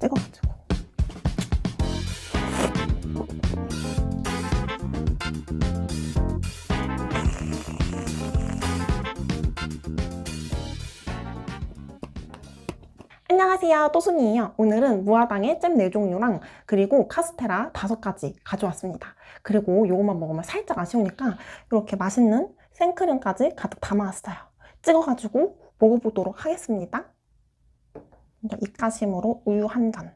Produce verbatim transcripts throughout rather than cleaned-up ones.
찍어가지고. 안녕하세요, 또순이에요. 오늘은 무화당의 잼 네 종류랑 그리고 카스테라 다섯 가지 가져왔습니다. 그리고 이것만 먹으면 살짝 아쉬우니까 이렇게 맛있는 생크림까지 가득 담아왔어요. 찍어가지고 먹어보도록 하겠습니다. 먼저 입가심으로 우유 한 잔.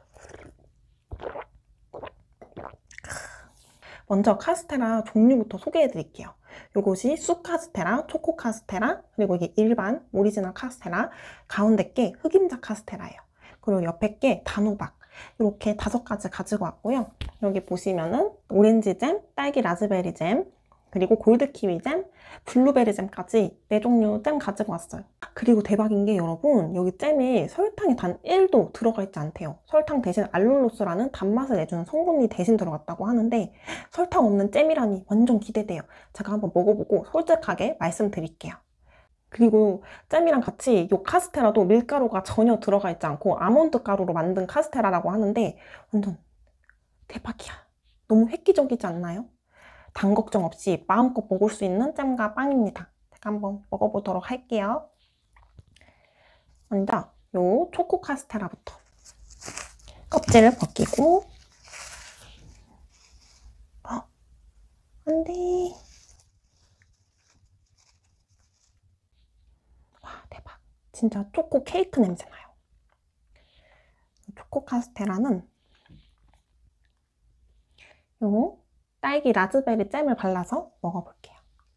먼저 카스테라 종류부터 소개해드릴게요. 요것이 쑥 카스테라, 초코 카스테라, 그리고 이게 일반 오리지널 카스테라, 가운데 게 흑임자 카스테라예요. 그리고 옆에 게 단호박. 이렇게 다섯 가지 가지고 왔고요. 여기 보시면은 오렌지 잼, 딸기 라즈베리 잼, 그리고 골드 키위 잼, 블루베리 잼까지 네 종류 잼 가지고 왔어요. 그리고 대박인 게 여러분, 여기 잼에 설탕이 단 일도 들어가 있지 않대요. 설탕 대신 알룰로스라는 단맛을 내주는 성분이 대신 들어갔다고 하는데 설탕 없는 잼이라니 완전 기대돼요. 제가 한번 먹어보고 솔직하게 말씀드릴게요. 그리고 잼이랑 같이 이 카스테라도 밀가루가 전혀 들어가 있지 않고 아몬드 가루로 만든 카스테라라고 하는데 완전 대박이야. 너무 획기적이지 않나요? 당 걱정 없이 마음껏 먹을 수 있는 잼과 빵입니다. 제가 한번 먹어보도록 할게요. 먼저 요 초코 카스테라부터 껍질을 벗기고. 어, 안 돼. 와, 대박. 진짜 초코 케이크 냄새 나요. 초코 카스테라는 요 딸기 라즈베리 잼을 발라서 먹어볼게요.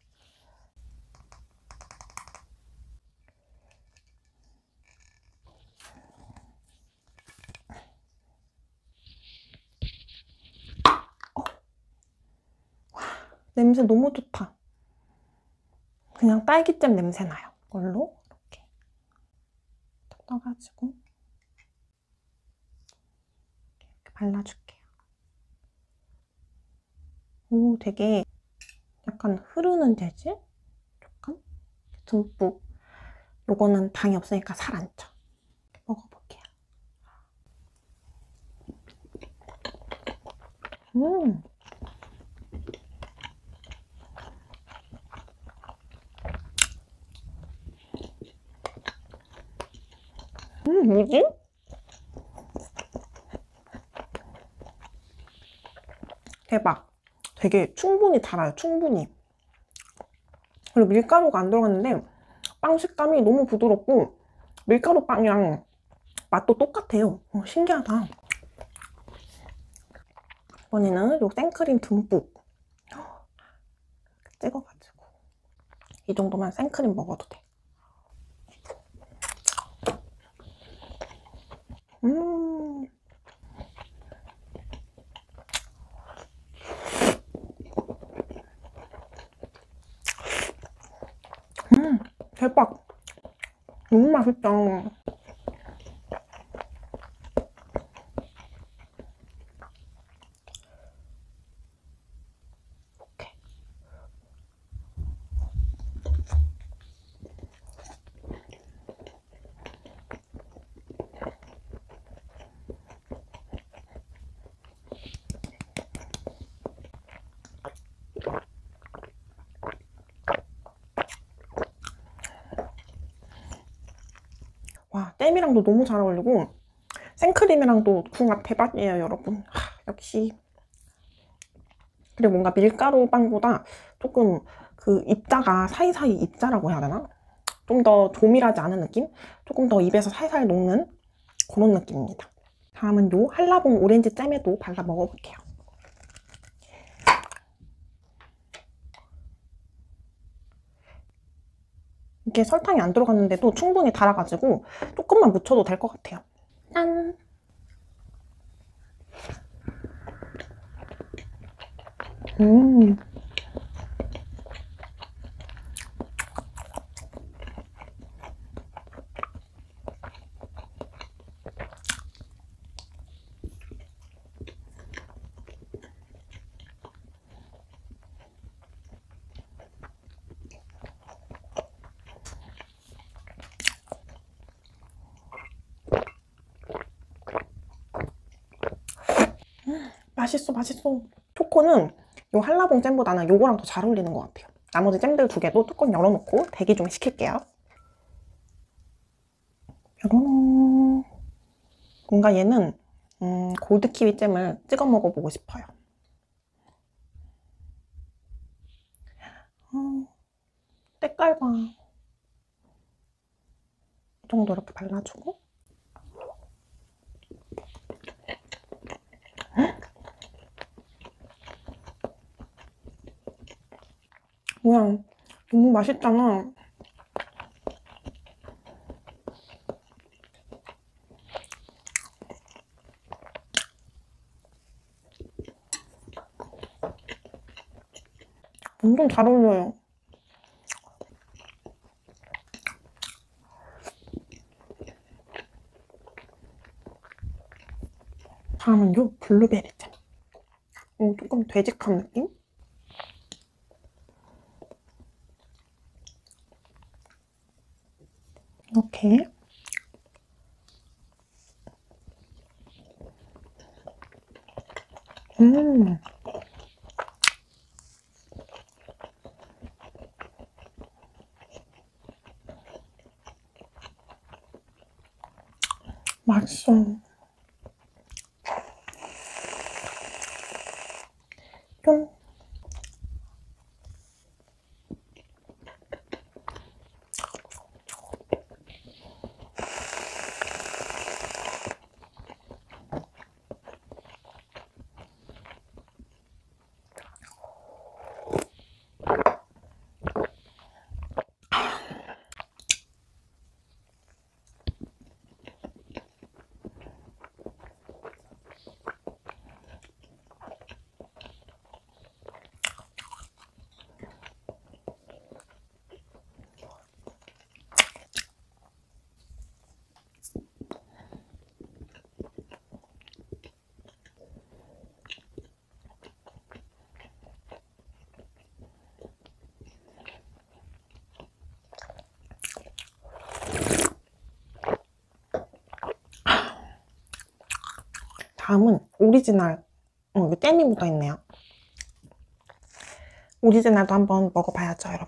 어. 와, 냄새 너무 좋다. 그냥 딸기잼 냄새 나요. 이걸로 이렇게 떠가지고 이렇게 발라줄게요. 오, 되게 약간 흐르는 재질? 약간 듬뿍. 요거는 당이 없으니까 살 안 쪄. 먹어볼게요. 음. 음, 뭐지? 대박. 되게 충분히 달아요. 충분히. 그리고 밀가루가 안 들어갔는데 빵 식감이 너무 부드럽고 밀가루 빵이랑 맛도 똑같아요. 어, 신기하다. 이번에는 요 생크림 듬뿍 찍어가지고 이 정도면 생크림 먹어도 돼. 음. 음, 대박. 너무 맛있다. 이렇게. 와, 잼이랑도 너무 잘 어울리고 생크림이랑도 궁합 대박이에요, 여러분. 하, 역시. 그리고 뭔가 밀가루 빵보다 조금 그 입자가 사이사이 입자라고 해야 되나? 좀 더 조밀하지 않은 느낌? 조금 더 입에서 살살 녹는 그런 느낌입니다. 다음은 요 한라봉 오렌지 잼에도 발라 먹어볼게요. 이게 설탕이 안 들어갔는데도 충분히 달아가지고 조금만 묻혀도 될 것 같아요. 짠! 음. 맛있어, 맛있어. 초코는 요 한라봉 잼보다는 요거랑 더 잘 어울리는 것 같아요. 나머지 잼들 두 개도 뚜껑 열어놓고 대기 좀 시킬게요. 짜란. 뭔가 얘는 음, 골드키위 잼을 찍어 먹어보고 싶어요. 음, 때깔 봐. 이 정도 이렇게 발라주고. 뭐야, 너무 맛있잖아. 엄청 잘 어울려요. 다음은 요 블루베리 잼. 오, 조금 되직한 느낌? 이렇게. 음. 맛있어. 좀. 다음은 오리지널. 어, 여기 잼이 묻어있네요. 오리지널도 한번 먹어봐야죠, 여러분.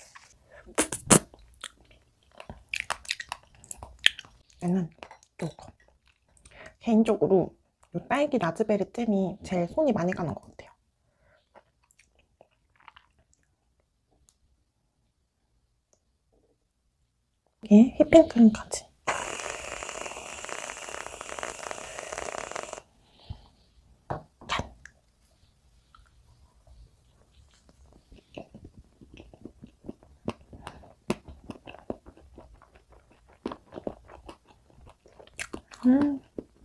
얘는 요거. 개인적으로 요 딸기 라즈베리 잼이 제일 손이 많이 가는 것 같아요. 이게 휘핑크림까지. 짠! 음.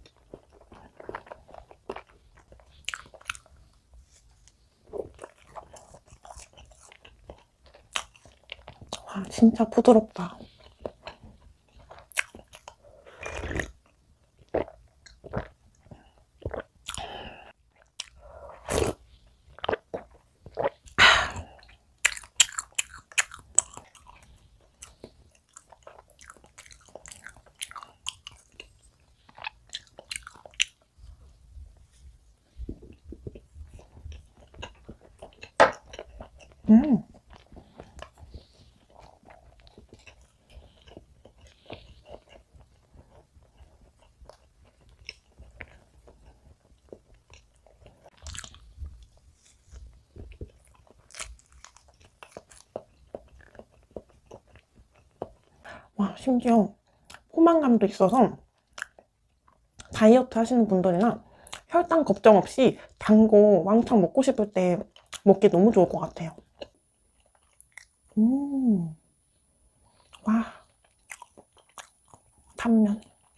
와, 진짜 부드럽다. 음. 와, 심지어 포만감도 있어서 다이어트 하시는 분들이나 혈당 걱정 없이 단 거 왕창 먹고 싶을 때 먹기 너무 좋을 것 같아요. 음. 와. 단면.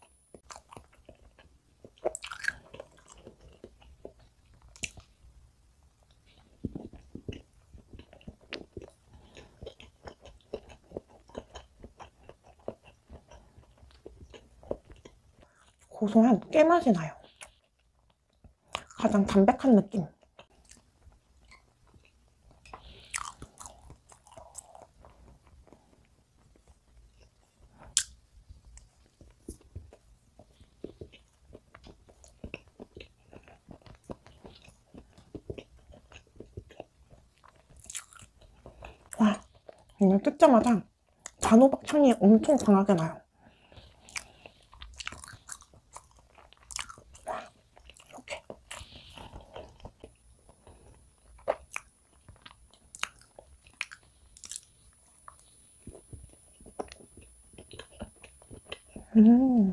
고소한 깨맛이 나요. 가장 담백한 느낌. 이걸 뜯자마자 단호박 향이 엄청 강하게 나요. 이렇게. 음.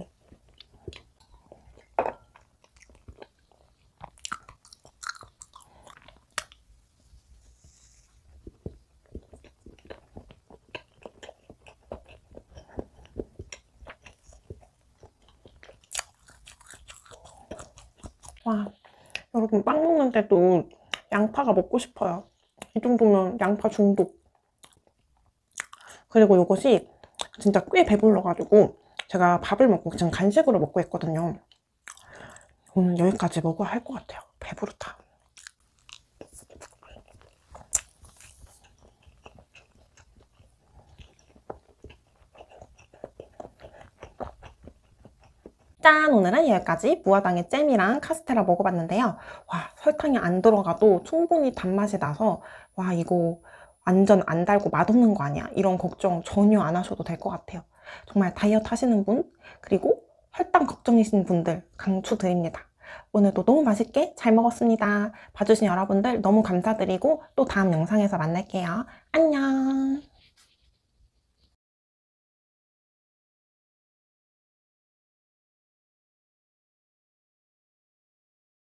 와, 여러분 빵 먹는데도 양파가 먹고 싶어요. 이 정도면 양파 중독. 그리고 이것이 진짜 꽤 배불러가지고 제가 밥을 먹고 지금 간식으로 먹고 있거든요. 오늘 여기까지 먹어야 할 것 같아요. 배부르다. 짠! 오늘은 여기까지 무화당의 잼이랑 카스테라 먹어봤는데요. 와, 설탕이 안 들어가도 충분히 단맛이 나서 와, 이거 완전 안 달고 맛없는 거 아니야? 이런 걱정 전혀 안 하셔도 될 것 같아요. 정말 다이어트 하시는 분, 그리고 혈당 걱정이신 분들 강추드립니다. 오늘도 너무 맛있게 잘 먹었습니다. 봐주신 여러분들 너무 감사드리고 또 다음 영상에서 만날게요. 안녕!